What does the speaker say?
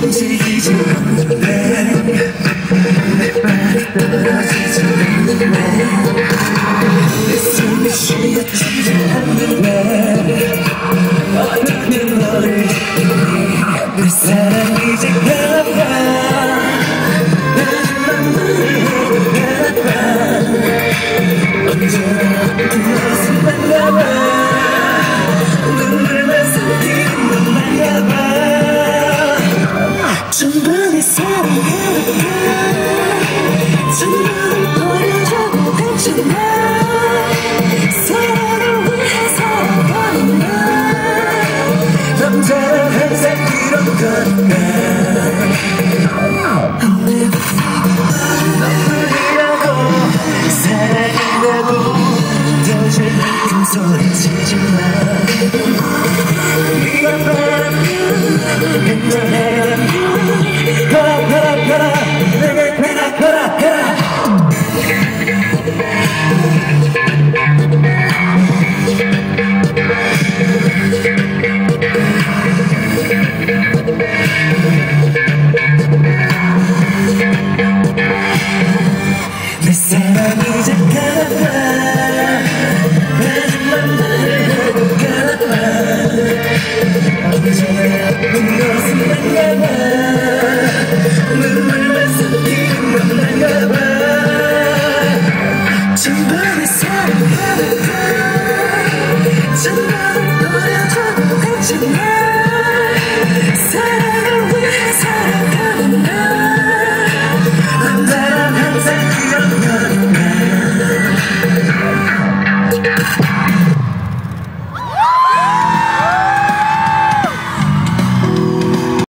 움직이지 않는데 내 발이 떨어지지 않는데 내 숨이 쉬어지지 않는데 어떻게 너를 내 사랑 이제 가봐 나는 맘을 가봐 언제나 너를 만나봐 눈물만 삼키는 넌 난가봐 전부 내 사랑하니까 전부를 버려줘도 괜찮아 사랑을 위해 살아가는 나 남자는 항상 그런 거니까 너뿐이라고 사랑한다고 도저히 큰 소리 치지 마 네가 바라면 너 해라면 가라 가라 가라 내게 가라 가라 가라 내 사랑 이제 가봐 하지만 나를 가봐 언제나 아픈 것은 난가봐 눈물